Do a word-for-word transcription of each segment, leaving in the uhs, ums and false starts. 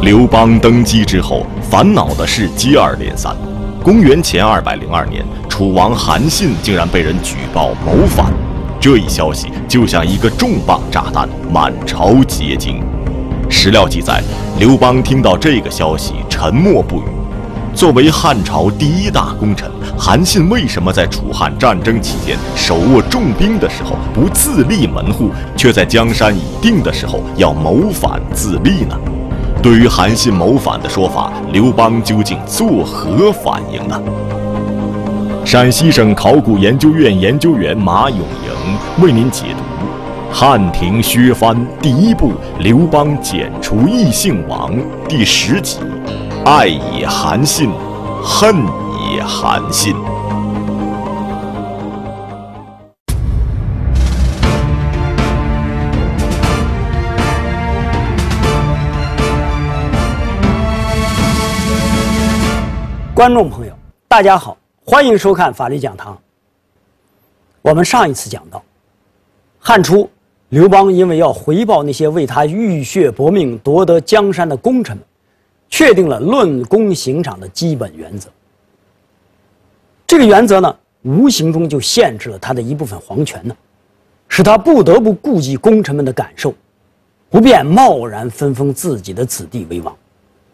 刘邦登基之后，烦恼的事接二连三。公元前二百零二年，楚王韩信竟然被人举报谋反，这一消息就像一个重磅炸弹，满朝皆惊。史料记载，刘邦听到这个消息，沉默不语。作为汉朝第一大功臣，韩信为什么在楚汉战争期间手握重兵的时候不自立门户，却在江山已定的时候要谋反自立呢？对于韩信谋反的说法，刘邦究竟作何反应呢？陕西省考古研究院研究员马永莹为您解读《汉庭削藩》第一部刘邦剪除异姓王第十集：爱也韩信，恨也韩信。 观众朋友，大家好，欢迎收看法律讲堂。我们上一次讲到，汉初刘邦因为要回报那些为他浴血搏命夺得江山的功臣们，确定了论功行赏的基本原则。这个原则呢，无形中就限制了他的一部分皇权呢，使他不得不顾及功臣们的感受，不便贸然分封自己的子弟为王。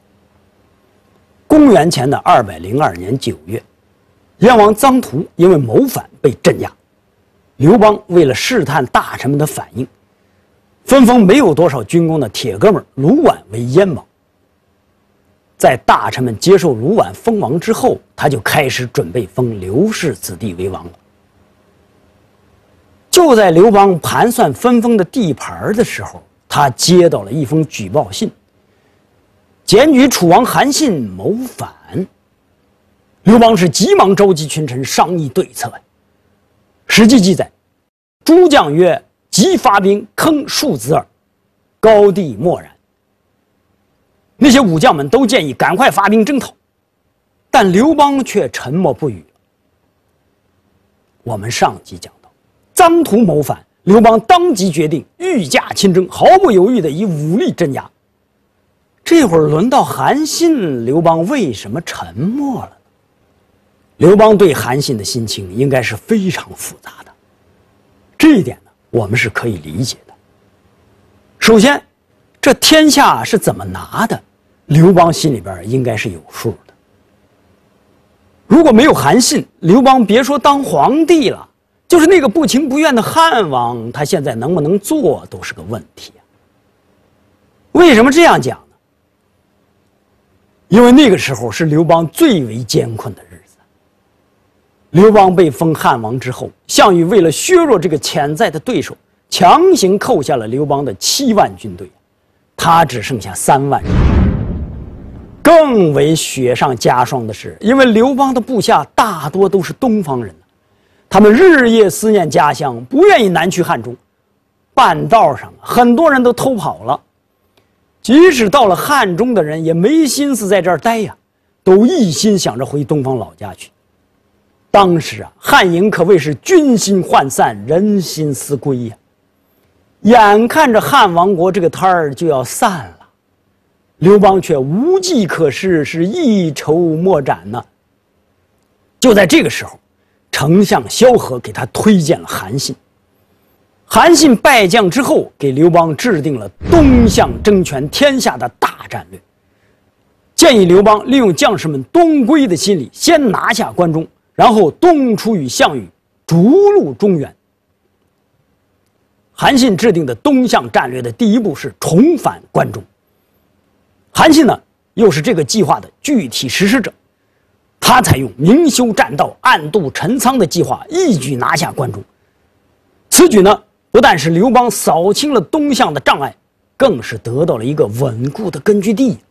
公元前的二百零二年九月，燕王臧荼因为谋反被镇压。刘邦为了试探大臣们的反应，分封没有多少军功的铁哥们卢绾为燕王。在大臣们接受卢绾封王之后，他就开始准备封刘氏子弟为王了。就在刘邦盘算分封的地盘的时候，他接到了一封举报信，检举楚王韩信谋反。刘邦是急忙召集群臣商议对策。史记记载，诸将曰：“即发兵坑庶子耳。”高帝默然。那些武将们都建议赶快发兵征讨，但刘邦却沉默不语。我们上集讲到，臧荼谋反，刘邦当即决定御驾亲征，毫不犹豫地以武力镇压。这会儿轮到韩信，刘邦为什么沉默了呢？刘邦对韩信的心情应该是非常复杂的，这一点呢，我们是可以理解的。首先，这天下是怎么拿的，刘邦心里边应该是有数的。如果没有韩信，刘邦别说当皇帝了，就是那个不情不愿的汉王，他现在能不能做都是个问题啊。为什么这样讲呢？因为那个时候是刘邦最为艰困的日子。刘邦被封汉王之后，项羽为了削弱这个潜在的对手，强行扣下了刘邦的七万军队，他只剩下三万人。更为雪上加霜的是，因为刘邦的部下大多都是东方人，他们日夜思念家乡，不愿意南去汉中。半道上很多人都偷跑了，即使到了汉中的人也没心思在这儿待呀，都一心想着回东方老家去。当时啊，汉营可谓是军心涣散，人心思归呀。眼看着汉王国这个摊儿就要散了，刘邦却无计可施，是一筹莫展呢。就在这个时候，丞相萧何给他推荐了韩信。韩信败将之后，给刘邦制定了东向争权天下的大战略，建议刘邦利用将士们东归的心理，先拿下关中，然后东出与项羽，逐鹿中原。韩信制定的东向战略的第一步是重返关中。韩信呢，又是这个计划的具体实施者，他采用明修栈道、暗度陈仓的计划，一举拿下关中。此举呢，不但是刘邦扫清了东向的障碍，更是得到了一个稳固的根据地。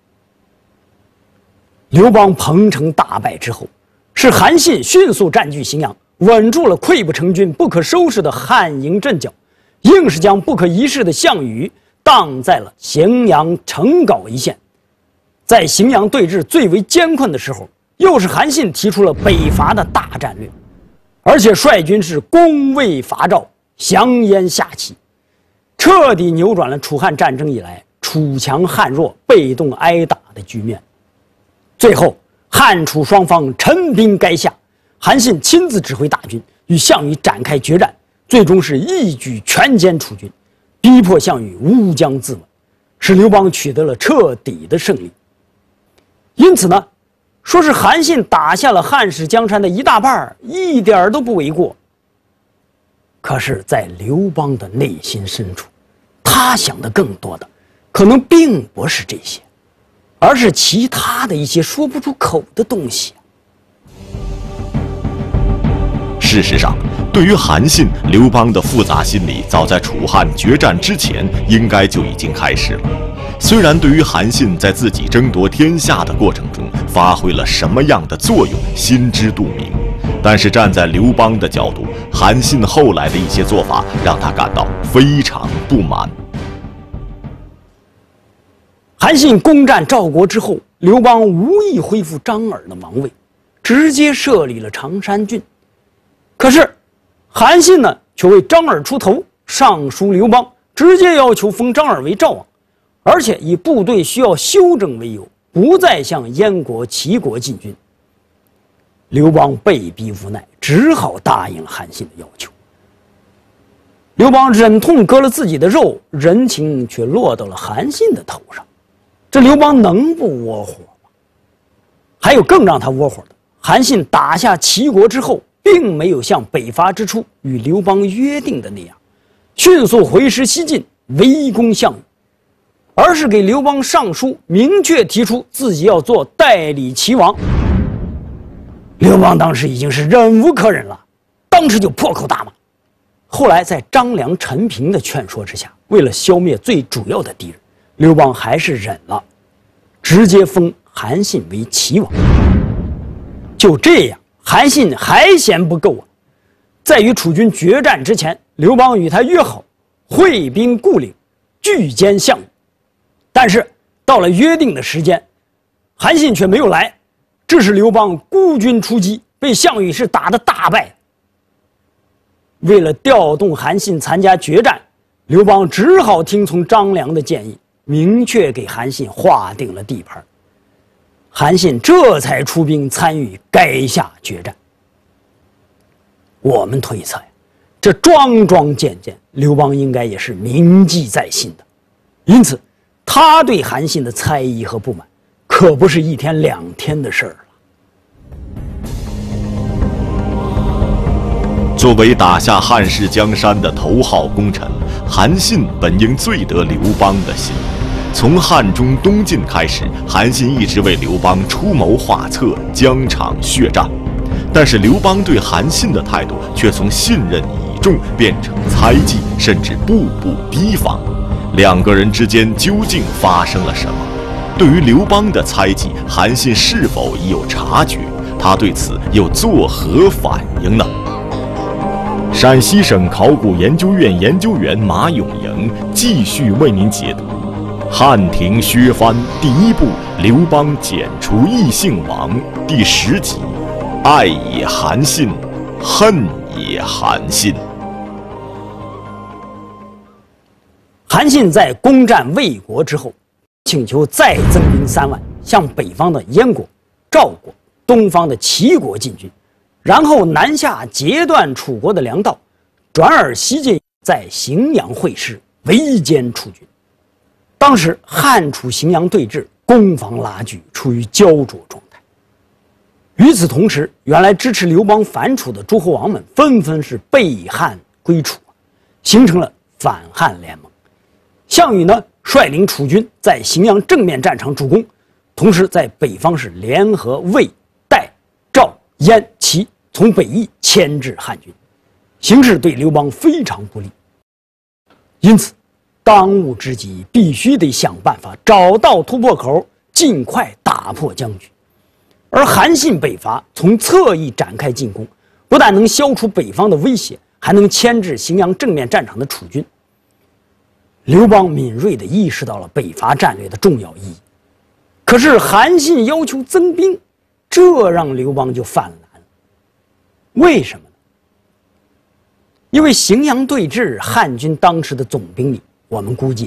刘邦彭城大败之后，是韩信迅速占据荥阳，稳住了溃不成军、不可收拾的汉营阵脚，硬是将不可一世的项羽荡在了荥阳成皋一线。在荥阳对峙最为艰困的时候，又是韩信提出了北伐的大战略，而且率军是攻魏伐赵，降燕下齐，彻底扭转了楚汉战争以来楚强汉弱、被动挨打的局面。最后，汉楚双方陈兵垓下，韩信亲自指挥大军与项羽展开决战，最终是一举全歼楚军，逼迫项羽乌江自刎，使刘邦取得了彻底的胜利。因此呢，说是韩信打下了汉室江山的一大半，一点都不为过。可是，在刘邦的内心深处，他想的更多的，可能并不是这些，而是其他的一些说不出口的东西。 事实上，对于韩信，刘邦的复杂心理早在楚汉决战之前应该就已经开始了。虽然对于韩信在自己争夺天下的过程中发挥了什么样的作用，心知肚明，但是站在刘邦的角度，韩信后来的一些做法让他感到非常不满。 韩信攻占赵国之后，刘邦无意恢复张耳的王位，直接设立了常山郡。可是，韩信呢，却为张耳出头，上书刘邦，直接要求封张耳为赵王，而且以部队需要休整为由，不再向燕国、齐国进军。刘邦被逼无奈，只好答应了韩信的要求。刘邦忍痛割了自己的肉，人情却落到了韩信的头上，这刘邦能不窝火吗？还有更让他窝火的，韩信打下齐国之后，并没有像北伐之初与刘邦约定的那样，迅速回师西进，围攻项羽，而是给刘邦上书，明确提出自己要做代理齐王。刘邦当时已经是忍无可忍了，当时就破口大骂。后来在张良、陈平的劝说之下，为了消灭最主要的敌人，刘邦还是忍了，直接封韩信为齐王。就这样，韩信还嫌不够啊！在与楚军决战之前，刘邦与他约好会兵固岭，拒歼项羽。但是到了约定的时间，韩信却没有来，致使刘邦孤军出击，被项羽是打得大败。为了调动韩信参加决战，刘邦只好听从张良的建议，明确给韩信划定了地盘。韩信这才出兵参与垓下决战。我们推测呀，这桩桩件件，刘邦应该也是铭记在心的，因此他对韩信的猜疑和不满，可不是一天两天的事儿了。 作为打下汉室江山的头号功臣，韩信本应最得刘邦的心。从汉中东晋开始，韩信一直为刘邦出谋划策，疆场血战。但是刘邦对韩信的态度却从信任倚重变成猜忌，甚至步步提防。两个人之间究竟发生了什么？对于刘邦的猜忌，韩信是否已有察觉？他对此又作何反应呢？陕西省考古研究院研究员马永莹继续为您解读《汉庭削藩》第一部《刘邦剪除异姓王》第十集《爱也韩信，恨也韩信》。 韩信在攻占魏国之后，请求再增兵三万，向北方的燕国、赵国、东方的齐国进军，然后南下截断楚国的粮道，转而西进，在荥阳会师，围歼楚军。当时汉楚荥阳对峙，攻防拉锯，处于焦灼状态。与此同时，原来支持刘邦反楚的诸侯王们纷纷是背汉归楚，形成了反汉联盟。项羽呢，率领楚军在荥阳正面战场主攻，同时在北方是联合魏、代、赵、燕、齐，从北翼牵制汉军，形势对刘邦非常不利。因此，当务之急必须得想办法找到突破口，尽快打破僵局。而韩信北伐，从侧翼展开进攻，不但能消除北方的威胁，还能牵制荥阳正面战场的楚军。刘邦敏锐地意识到了北伐战略的重要意义，可是韩信要求增兵，这让刘邦就犯了难了。为什么呢？因为荥阳对峙，汉军当时的总兵力，我们估计啊，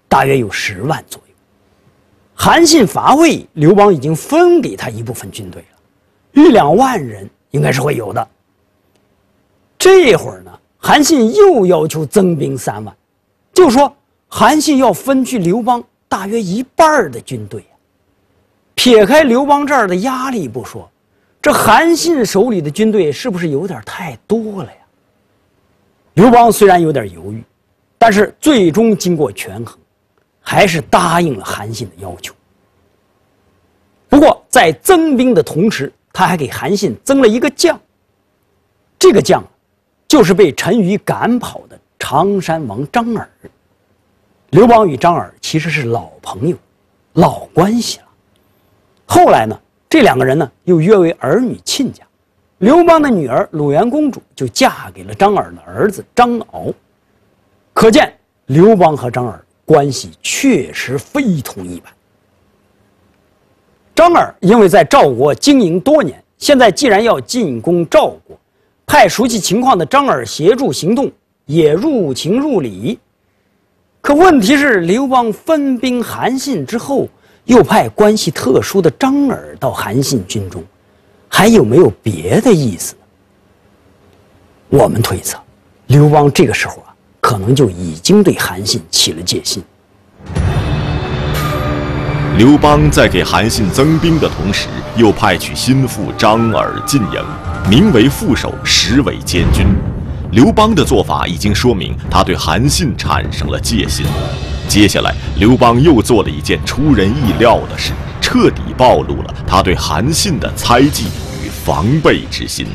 大约有十万左右。韩信伐魏，刘邦已经分给他一部分军队了，一两万人应该是会有的。这会儿呢，韩信又要求增兵三万，就说韩信要分去刘邦大约一半的军队啊。撇开刘邦这儿的压力不说，这韩信手里的军队是不是有点太多了呀？刘邦虽然有点犹豫，但是最终经过权衡，还是答应了韩信的要求。不过在增兵的同时，他还给韩信增了一个将。这个将就是被陈馀赶跑的常山王张耳。刘邦与张耳其实是老朋友、老关系了。后来呢，这两个人呢又约为儿女亲家。刘邦的女儿鲁元公主就嫁给了张耳的儿子张敖。可见刘邦和张耳关系确实非同一般。张耳因为在赵国经营多年，现在既然要进攻赵国，派熟悉情况的张耳协助行动，也入情入理。可问题是，刘邦分兵韩信之后，又派关系特殊的张耳到韩信军中，还有没有别的意思呢？我们推测，刘邦这个时候啊，可能就已经对韩信起了戒心。 刘邦在给韩信增兵的同时，又派去心腹张耳进营，名为副手，实为监军。刘邦的做法已经说明他对韩信产生了戒心。接下来，刘邦又做了一件出人意料的事，彻底暴露了他对韩信的猜忌与防备之心。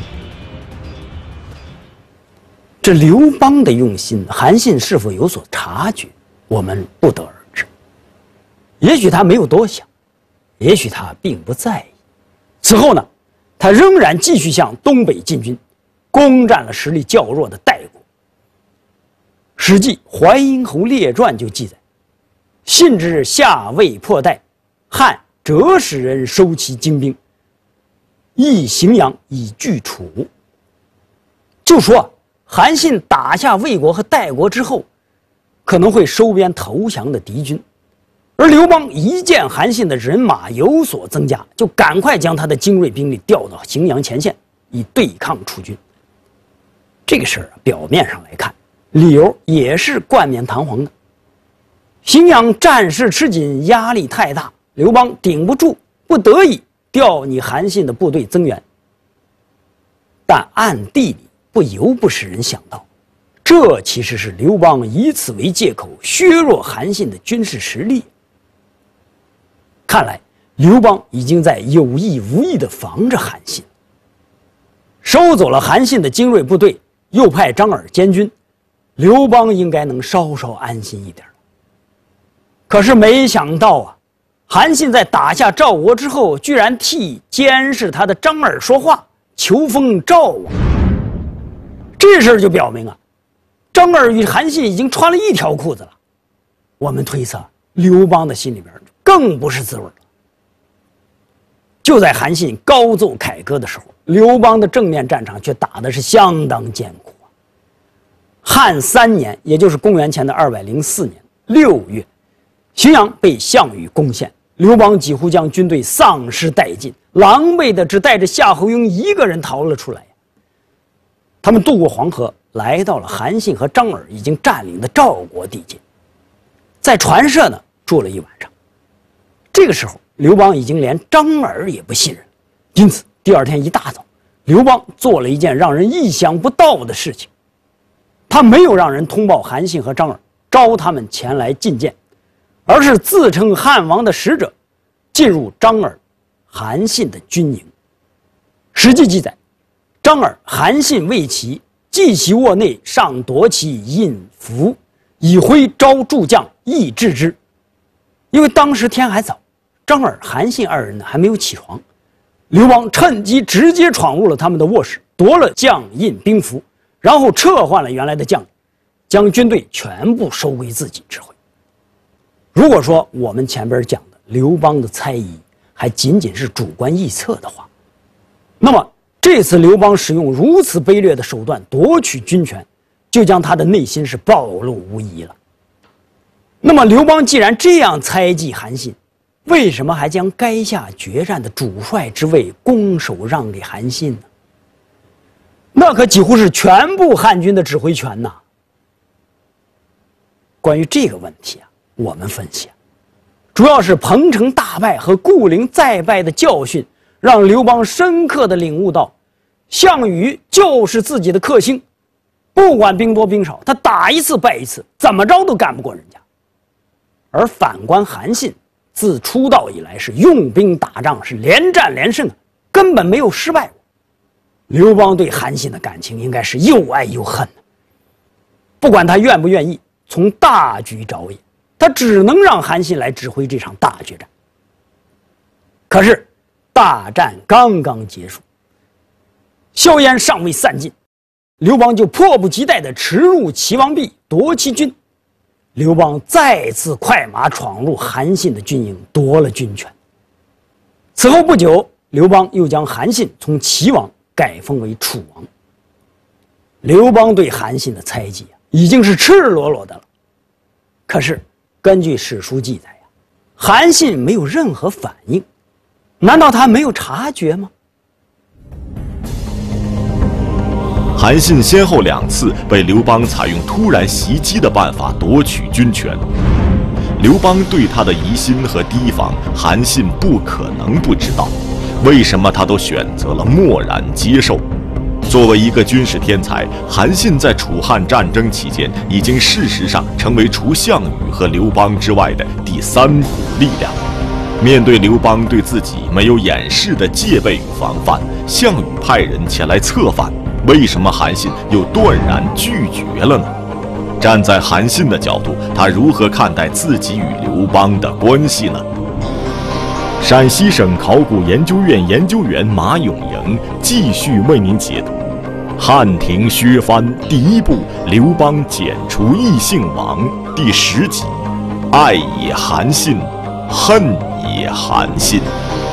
这刘邦的用心，韩信是否有所察觉，我们不得而知。也许他没有多想，也许他并不在意。此后呢，他仍然继续向东北进军，攻占了实力较弱的代国。《史记·淮阴侯列传》就记载：信之下魏破代，汉折使人收其精兵，诣荥阳以拒楚。就说韩信打下魏国和代国之后，可能会收编投降的敌军。而刘邦一见韩信的人马有所增加，就赶快将他的精锐兵力调到荥阳前线，以对抗楚军。这个事儿啊，表面上来看，理由也是冠冕堂皇的。荥阳战事吃紧，压力太大，刘邦顶不住，不得已调你韩信的部队增援。但暗地里不由不使人想到，这其实是刘邦以此为借口削弱韩信的军事实力。看来刘邦已经在有意无意地防着韩信。收走了韩信的精锐部队，又派张耳监军，刘邦应该能稍稍安心一点。可是没想到啊，韩信在打下赵国之后，居然替监视他的张耳说话，求封赵王。这事儿就表明啊，张耳与韩信已经穿了一条裤子了。我们推测，刘邦的心里边更不是滋味了。就在韩信高奏凯歌的时候，刘邦的正面战场却打的是相当艰苦啊。汉三年，也就是公元前的二百零四年六月，荥阳被项羽攻陷，刘邦几乎将军队丧失殆尽，狼狈的只带着夏侯婴一个人逃了出来。他们渡过黄河，来到了韩信和张耳已经占领的赵国地界，在船社呢住了一晚上。这个时候，刘邦已经连张耳也不信任，因此第二天一大早，刘邦做了一件让人意想不到的事情。他没有让人通报韩信和张耳，召他们前来觐见，而是自称汉王的使者，进入张耳、韩信的军营。史记记载，张耳、韩信为齐，继其卧内，上夺其印符，以徽招诸将，亦制之。因为当时天还早，张耳、韩信二人呢还没有起床，刘邦趁机直接闯入了他们的卧室，夺了将印兵符，然后撤换了原来的将领，将军队全部收归自己指挥。如果说我们前边讲的刘邦的猜疑还仅仅是主观臆测的话，那么这次刘邦使用如此卑劣的手段夺取军权，就将他的内心是暴露无遗了。 那么刘邦既然这样猜忌韩信，为什么还将垓下决战的主帅之位拱手让给韩信呢？那可几乎是全部汉军的指挥权呐！关于这个问题啊，我们分析啊，主要是彭城大败和固陵再败的教训，让刘邦深刻地领悟到，项羽就是自己的克星，不管兵多兵少，他打一次败一次，怎么着都干不过人家。而反观韩信，自出道以来是用兵打仗，是连战连胜，根本没有失败过。刘邦对韩信的感情应该是又爱又恨的。不管他愿不愿意，从大局着眼，他只能让韩信来指挥这场大决战。可是大战刚刚结束，硝烟尚未散尽，刘邦就迫不及待地驰入齐王壁，夺其军。刘邦再次快马闯入韩信的军营，夺了军权。此后不久，刘邦又将韩信从齐王改封为楚王。刘邦对韩信的猜忌啊，已经是赤裸裸的了。可是根据史书记载呀，韩信没有任何反应，难道他没有察觉吗？ 韩信先后两次被刘邦采用突然袭击的办法夺取军权，刘邦对他的疑心和提防，韩信不可能不知道，为什么他都选择了漠然接受？作为一个军事天才，韩信在楚汉战争期间已经事实上成为除项羽和刘邦之外的第三股力量。面对刘邦对自己没有掩饰的戒备与防范，项羽派人前来策反，为什么韩信又断然拒绝了呢？站在韩信的角度，他如何看待自己与刘邦的关系呢？陕西省考古研究院研究员马永莹继续为您解读汉庭削藩第一部刘邦剪除异姓王第十集，爱也韩信，恨也韩信。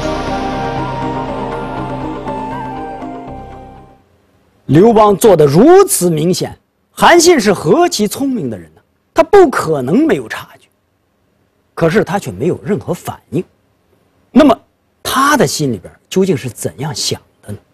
刘邦做得如此明显，韩信是何其聪明的人呢？他不可能没有察觉，可是他却没有任何反应。那么他的心里边究竟是怎样想的呢？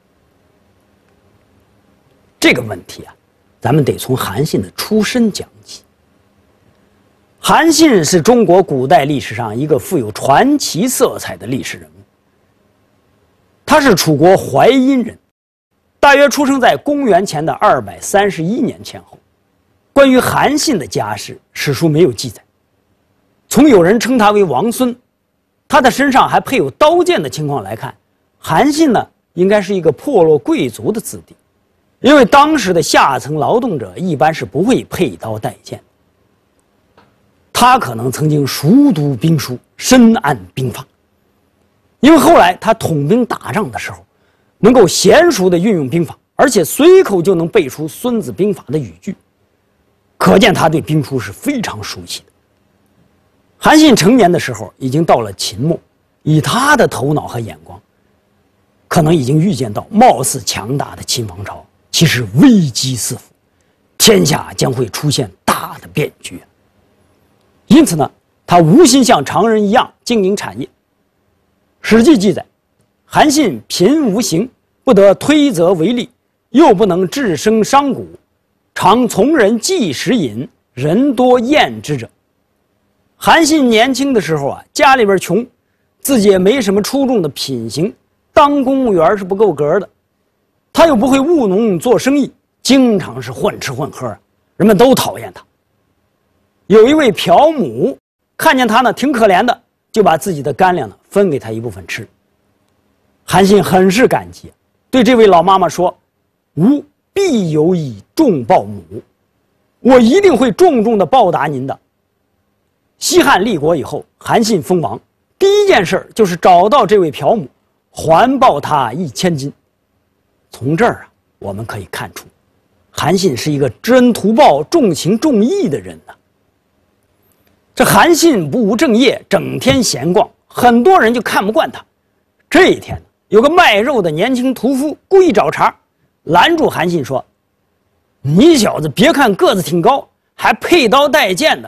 这个问题啊，咱们得从韩信的出身讲起。韩信是中国古代历史上一个富有传奇色彩的历史人物。他是楚国淮阴人，大约出生在公元前的二百三十一年前后。关于韩信的家世，史书没有记载。从有人称他为王孙，他的身上还配有刀剑的情况来看，韩信呢应该是一个破落贵族的子弟，因为当时的下层劳动者一般是不会佩刀带剑。他可能曾经熟读兵书，深谙兵法，因为后来他统兵打仗的时候，能够娴熟地运用兵法，而且随口就能背出《孙子兵法》的语句，可见他对兵书是非常熟悉的。韩信成年的时候已经到了秦末，以他的头脑和眼光，可能已经预见到貌似强大的秦王朝其实危机四伏，天下将会出现大的变局。因此呢，他无心像常人一样经营产业。《史记》记载，韩信贫无行，不得推责为利，又不能治生商贾，常从人计食饮，人多厌之者。韩信年轻的时候啊，家里边穷，自己也没什么出众的品行，当公务员是不够格的。他又不会务农做生意，经常是混吃混喝，人们都讨厌他。有一位朴母看见他呢挺可怜的，就把自己的干粮呢分给他一部分吃。韩信很是感激，对这位老妈妈说：“吾必有以重报母，我一定会重重的报答您的。”西汉立国以后，韩信封王，第一件事就是找到这位朴母，还报他一千金。从这儿啊，我们可以看出，韩信是一个知恩图报、重情重义的人呐。这韩信不务正业，整天闲逛，很多人就看不惯他。这一天，有个卖肉的年轻屠夫故意找茬，拦住韩信说：“你小子别看个子挺高，还佩刀带剑的，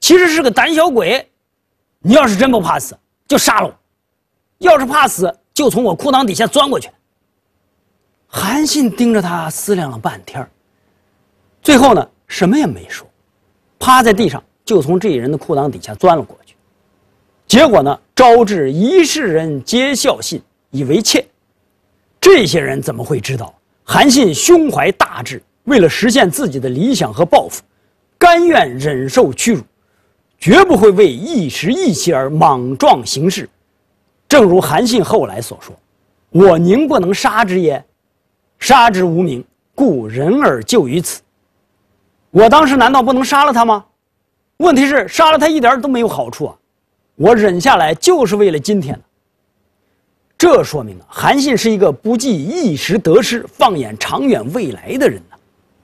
其实是个胆小鬼。你要是真不怕死，就杀了我；要是怕死，就从我裤裆底下钻过去。”韩信盯着他思量了半天，最后呢，什么也没说，趴在地上就从这人的裤裆底下钻了过去。结果呢，招致一世人皆效信，以为妾。这些人怎么会知道韩信胸怀大志，为了实现自己的理想和抱负，甘愿忍受屈辱，绝不会为一时义气而莽撞行事。正如韩信后来所说：“我宁不能杀之耶？杀之无名，故人而救于此。”我当时难道不能杀了他吗？问题是杀了他一点都没有好处啊！我忍下来就是为了今天的。这说明了韩信是一个不计一时得失、放眼长远未来的人呢。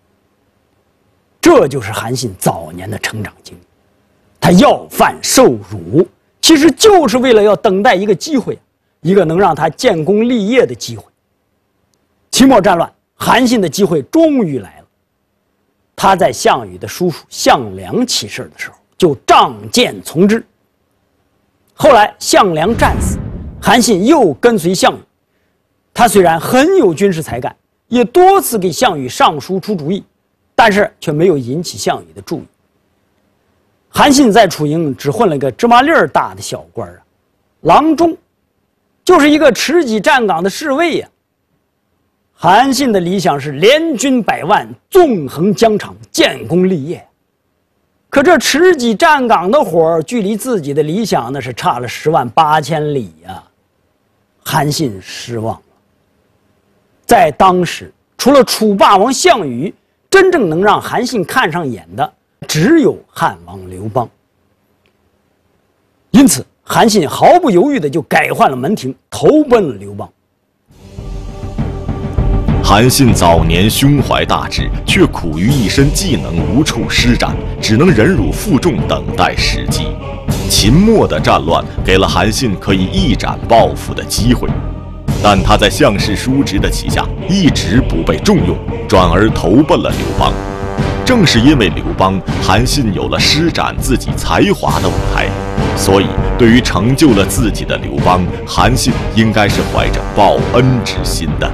这就是韩信早年的成长经历。他要饭受辱，其实就是为了要等待一个机会，一个能让他建功立业的机会。期末战乱，韩信的机会终于来了。他在项羽的叔叔项梁起事的时候，就仗剑从之。后来项梁战死，韩信又跟随项羽。他虽然很有军事才干，也多次给项羽上书出主意，但是却没有引起项羽的注意。韩信在楚营只混了个芝麻粒儿大的小官啊，郎中，就是一个持戟站岗的侍卫呀、啊。韩信的理想是联军百万，纵横疆场，建功立业。可这持戟站岗的活儿，距离自己的理想那是差了十万八千里呀、啊。韩信失望了。在当时，除了楚霸王项羽，真正能让韩信看上眼的，只有汉王刘邦。因此，韩信毫不犹豫地就改换了门庭，投奔了刘邦。 韩信早年胸怀大志，却苦于一身技能无处施展，只能忍辱负重，等待时机。秦末的战乱给了韩信可以一展抱负的机会，但他在项氏叔侄的旗下一直不被重用，转而投奔了刘邦。正是因为刘邦，韩信有了施展自己才华的舞台，所以对于成就了自己的刘邦，韩信应该是怀着报恩之心的。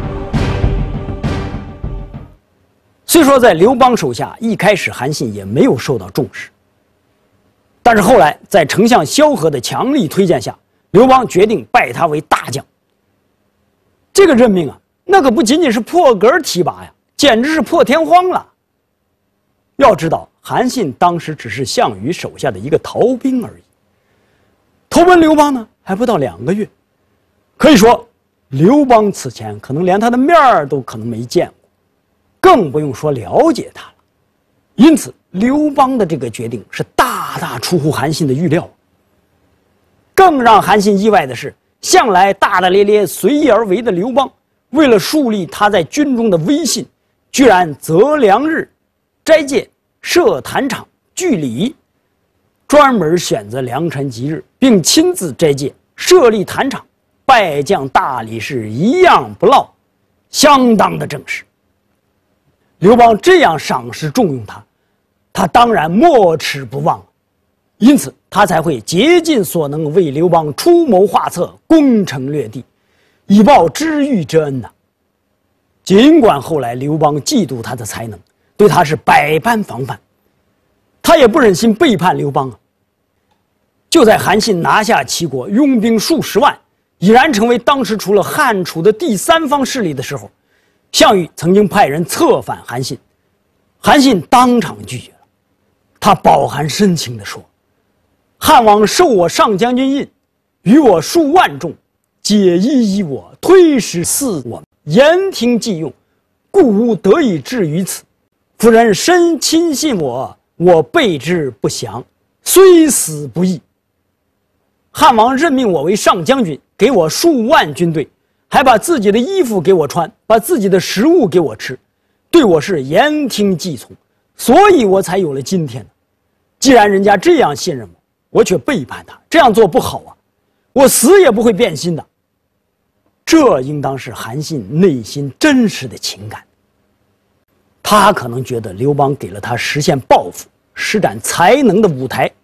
虽说在刘邦手下，一开始韩信也没有受到重视，但是后来在丞相萧何的强力推荐下，刘邦决定拜他为大将。这个任命啊，那可不仅仅是破格提拔呀，简直是破天荒了。要知道，韩信当时只是项羽手下的一个逃兵而已，投奔刘邦呢，还不到两个月。可以说，刘邦此前可能连他的面儿都可能没见过，更不用说了解他了。因此，刘邦的这个决定是大大出乎韩信的预料。更让韩信意外的是，向来大大咧咧、随意而为的刘邦，为了树立他在军中的威信，居然择良日、斋戒、设坛场、聚礼，专门选择良辰吉日，并亲自斋戒、设立坛场、拜将大理事，一样不落，相当的正式。刘邦这样赏识重用他，他当然没齿不忘，因此他才会竭尽所能为刘邦出谋划策，攻城略地，以报知遇之恩呐、啊。尽管后来刘邦嫉妒他的才能，对他是百般防范，他也不忍心背叛刘邦啊。就在韩信拿下齐国，拥兵数十万，已然成为当时除了汉楚的第三方势力的时候，项羽曾经派人策反韩信，韩信当场拒绝了。他饱含深情地说：“汉王授我上将军印，与我数万众，解衣衣我，推使赐我，言听计用，故无得以至于此。夫人深亲信我，我备之不降，虽死不义。汉王任命我为上将军，给我数万军队，还把自己的衣服给我穿，把自己的食物给我吃，对我是言听计从，所以我才有了今天。既然人家这样信任我，我却背叛他，这样做不好啊，我死也不会变心的。”这应当是韩信内心真实的情感。他可能觉得刘邦给了他实现抱负、施展才能的舞台，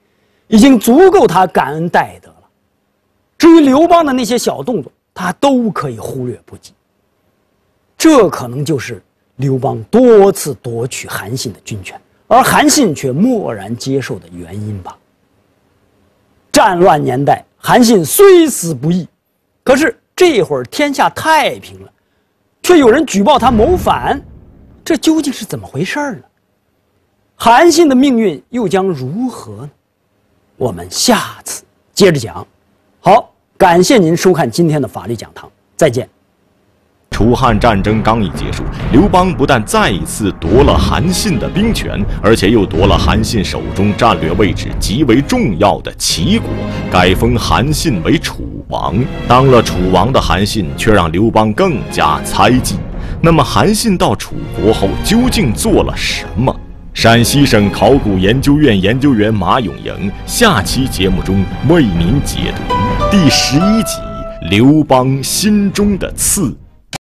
已经足够他感恩戴德了。至于刘邦的那些小动作，他都可以忽略不计。这可能就是刘邦多次夺取韩信的军权，而韩信却默然接受的原因吧。战乱年代，韩信虽死不义，可是这会儿天下太平了，却有人举报他谋反，这究竟是怎么回事呢？韩信的命运又将如何呢？我们下次接着讲。好，感谢您收看今天的法律讲堂，再见。 楚汉战争刚一结束，刘邦不但再一次夺了韩信的兵权，而且又夺了韩信手中战略位置极为重要的齐国，改封韩信为楚王。当了楚王的韩信却让刘邦更加猜忌。那么韩信到楚国后究竟做了什么？陕西省考古研究院研究员马永莹下期节目中为您解读第十一集：刘邦心中的刺。